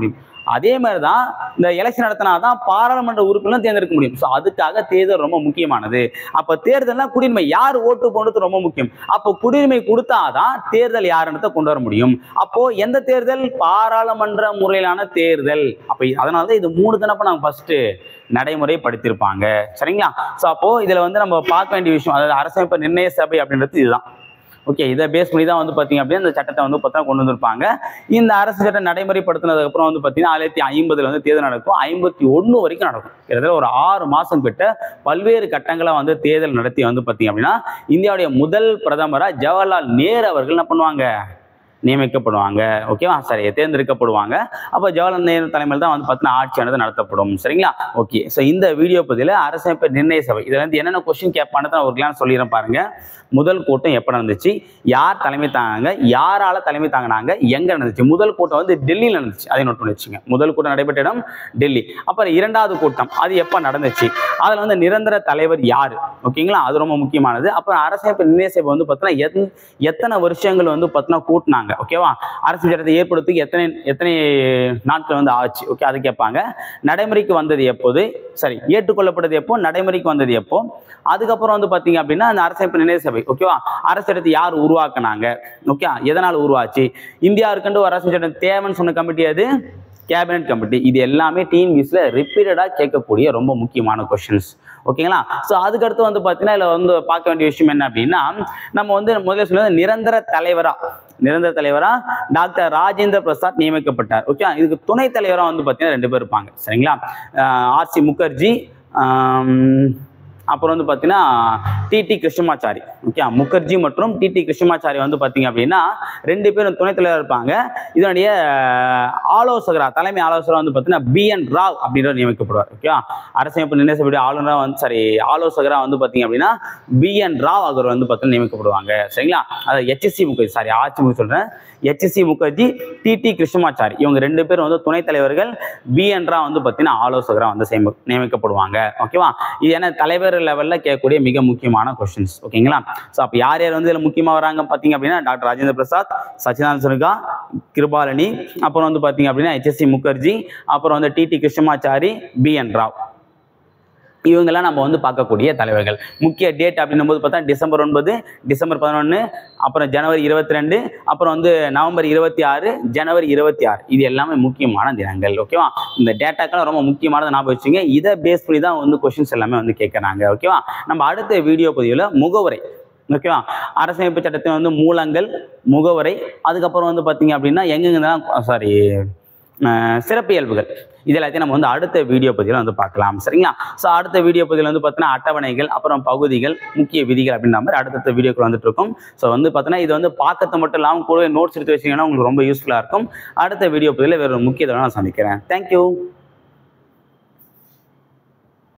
அதே மாதிரி தான் இந்த எலெக்ஷன் நடத்தினா தான் பாராளுமன்ற உறுப்பினரும் தேர்ந்தெடுக்க முடியும். ஸோ அதுக்காக தேர்தல் ரொம்ப முக்கியமானது. அப்போ தேர்தல்னா குடியுரிமை யார் ஓட்டு போடுறது ரொம்ப முக்கியம். அப்போ குடியுரிமை கொடுத்தாதான் தேர்தல் யாருன்றதை கொண்டு வர முடியும். அப்போ எந்த தேர்தல்? பாராளுமன்ற முறையிலான தேர்தல். அப்போ அதனால தான் இது மூணு தானப்ப நாங்கள் ஃபர்ஸ்ட் நடைமுறைப்படுத்தியிருப்பாங்க. சரிங்களா? ஸோ அப்போ இதுல வந்து நம்ம பார்க்க வேண்டிய விஷயம், அதாவது அரசமைப்பு நிர்ணய சபை அப்படின்றது இதுதான். ஓகே, இதை பேஸ் பண்ணி தான் வந்து பார்த்தீங்க அப்படின்னா இந்த சட்டத்தை வந்து பார்த்தீங்கன்னா கொண்டு வந்திருப்பாங்க. இந்த அரசு சட்டம் நடைமுறைப்படுத்தினதுக்கு அப்புறம் வந்து பார்த்தீங்கன்னா ஆயிரத்தி ஐம்பதுல வந்து தேர்தல் நடக்கும். ஐம்பத்தி ஒன்று வரைக்கும் நடக்கும். கிட்டத்தட்ட ஒரு ஆறு மாசம் கிட்ட பல்வேறு கட்டங்களை வந்து தேர்தல் நடத்தி வந்து பார்த்தீங்க அப்படின்னா இந்தியாவுடைய முதல் பிரதமரா ஜவஹர்லால் நேரு அவர்கள் என்ன பண்ணுவாங்க? நியமிக்கப்படுவாங்க. ஓகேவா? சரி, தேர்ந்தெடுக்கப்படுவாங்க. அப்போ ஜவஹர்லால் நேரு தலைமையில் தான் வந்து பார்த்தீங்கன்னா ஆட்சியானது நடத்தப்படும். சரிங்களா? ஓகே, ஸோ இந்த வீடியோ பதிவில் அரசமைப்பு நிர்ணய சபை இதுல இருந்து என்னென்ன கொஸ்டின் கேட்பானதை நான் ஒரு கிளான் சொல்லிடுறேன் பாருங்க. முதல் கூட்டம் எப்போ நடந்துச்சு, யார் தலைமை தாங்கினாங்க, யாரால தலைமை தாங்கினாங்க, எங்க நடந்துச்சு. முதல் கூட்டம் வந்து டெல்லியில் நடந்துச்சு, அதை நோட் பண்ணி வச்சுங்க. முதல் கூட்டம் நடைபெற்ற இடம் டெல்லி. அப்புறம் இரண்டாவது கூட்டம் அது எப்போ நடந்துச்சு, அதில் வந்து நிரந்தர தலைவர் யாரு, ஓகேங்களா, அது ரொம்ப முக்கியமானது. அப்புறம் அரசமைப்பு நிர்ணய சபை வந்து பார்த்தீங்கன்னா எத்தனை வருஷங்கள் வந்து பார்த்தீங்கன்னா கூட்டினாங்க, ஓகேவா, அரசு சட்டத்தை ஏற்படுத்தி எத்தனை எத்தனை நாட்கள் வந்து ஆச்சு, ஓகே, அது கேட்பாங்க. நடைமுறைக்கு வந்தது எப்போது, சரி, ஏற்றுக்கொள்ளப்பட்டது எப்போ, நடைமுறைக்கு வந்தது எப்போ, அதுக்கப்புறம் வந்து பார்த்தீங்க அப்படின்னா அந்த அரசமைப்பு நிர்ணய சபை, ஓகேவா, அரசு சட்டத்தை யார் உருவாக்குனாங்க, ஓகே, எதனால் உருவாச்சு, இந்தியா இருக்குன்னு ஒரு அரசு சட்டம் தேவைன்னு சொன்ன கமிட்டி அது கேபினட் கமிட்டி. இது எல்லாமே டிஎன்பிஎஸ்சில ரிப்பீட்டடாக கேட்கக்கூடிய ரொம்ப முக்கியமான கொஸ்டின்ஸ், ஓகேங்களா. ஸோ அதுக்கடுத்து வந்து பார்த்தீங்கன்னா இதில் வந்து பார்க்க வேண்டிய விஷயம் என்ன அப்படின்னா, நம்ம வந்து முதல்ல சொல்லுவது நிரந்தர தலைவரா நிரந்தர தலைவரா டாக்டர் ராஜேந்திர பிரசாத் நியமிக்கப்பட்டார். ஓகே, இதுக்கு துணை தலைவராக வந்து பார்த்தீங்கன்னா ரெண்டு பேர் இருப்பாங்க. சரிங்களா? ஆர் சி முகர்ஜி, அப்புறம் வந்து பார்த்தீங்கன்னா டிடி கிருஷ்ணமாச்சாரி. ஓகே, முகர்ஜி மற்றும் டிடி கிருஷ்ணமாச்சாரி வந்து பார்த்தீங்க அப்படின்னா ரெண்டு பேரும் துணைத் தலைவர் இருப்பாங்க. இதனுடைய ஆலோசகரா தலைமை ஆலோசகராக வந்து பார்த்தீங்கன்னா பி என் ராவ் அப்படின்றவர் நியமிக்கப்படுவார். ஓகே, அரசமைப்பு நிர்ணய சபையுடைய ஆளுநராக வந்து சரி ஆலோசகராக வந்து பார்த்தீங்க அப்படின்னா பி என் ராவ் அவர் வந்து பார்த்தீங்கன்னா நியமிக்கப்படுவாங்க. சரிங்களா? அது ஹெச்எஸ்சி முகர்ஜி, சாரி ஆட்சி முகர்ஜி சொல்றேன், ஹெச்எஸ்சி முகர்ஜி, டிடி கிருஷ்ணமாச்சாரி, இவங்க ரெண்டு பேரும் வந்து துணைத் தலைவர்கள். பி என் ராவ் வந்து பார்த்தீங்கன்னா ஆலோசகராக வந்து நியமிக்கப்படுவாங்க. ஓகேவா? இது என்ன தலைவர் லெவல்ல கேட்கக்கூடிய மிக முக்கியமான கொஸ்டின்ஸ், ஓகேங்களா. ஸோ அப்போ யார் யார் வந்து இதில் முக்கியமாக வராங்க பார்த்தீங்க அப்படின்னா டாக்டர் ராஜேந்திர பிரசாத், சச்சிதானந்த சின்ஹா, கிருபாலனி, அப்புறம் வந்து பார்த்தீங்க அப்படின்னா ஹெச்எஸ்சி முகர்ஜி, அப்புறம் வந்து TT Krishnamachari, B N Rau, இவங்கெல்லாம் நம்ம வந்து பார்க்கக்கூடிய தலைவர்கள். முக்கிய டேட் அப்படின்னும் போது பார்த்தா டிசம்பர் ஒன்பது, டிசம்பர் பதினொன்று, அப்புறம் ஜனவரி இருபத்தி ரெண்டு, அப்புறம் வந்து நவம்பர் இருபத்தி ஆறு, ஜனவரி இருபத்தி ஆறு, இது எல்லாமே முக்கியமான தினங்கள். ஓகேவா? இந்த டேட்டாக்கெல்லாம் ரொம்ப முக்கியமானதை ஞாபகம் வச்சுங்க. இதை பேஸ் பண்ணி தான் வந்து கொஸ்டின்ஸ் எல்லாமே வந்து கேட்குறாங்க. ஓகேவா? நம்ம அடுத்த வீடியோ பதிவில் முகவுரை, ஓகேவா, அரசமைப்பு சட்டத்தின் வந்து மூலங்கள், முகவுரை, அதுக்கப்புறம் வந்து பார்த்தீங்க அப்படின்னா எங்கெங்கெல்லாம் சாரி சிறப்பியல்புகள், இது எல்லாத்தையும் நம்ம வந்து அடுத்த வீடியோ பதிவில் வந்து பார்க்கலாம். சரிங்களா? ஸோ அடுத்த வீடியோ பதிவில் வந்து பார்த்தீங்கன்னா அட்டவணைகள், அப்புறம் பகுதிகள், முக்கிய விதிகள் அப்படின்ற மாதிரி அடுத்த வீடியோக்குள்ள வந்துட்டு இருக்கும். ஸோ வந்து பார்த்தீங்கன்னா இது வந்து பார்க்கறது மட்டும் இல்லாமல் கூட நோட்ஸ் எடுத்து வச்சிங்கன்னா உங்களுக்கு ரொம்ப யூஸ்ஃபுல்லாக இருக்கும். அடுத்த வீடியோ பதிவில் வேறு முக்கியத்துவம் நான் சந்திக்கிறேன். தேங்க்யூ.